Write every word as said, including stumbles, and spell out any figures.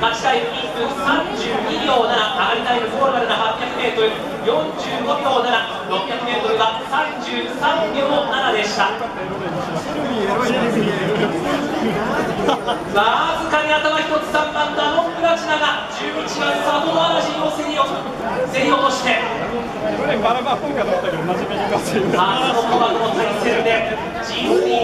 勝ちタイムいっぷんさんじゅうにびょうなな、上がりタイムゴールまでの はっぴゃくメートルよんじゅうごびょうなな、ろっぴゃくメートルがさんじゅうさんびょうななでした。わずかに頭一つさんばんダノンプラチナがじゅういちばんサボアラジンを競り落競り落として、 バラバラっぽいかと思ったけど真面目に言わせる。 さあそのパワーの対戦で ジースリー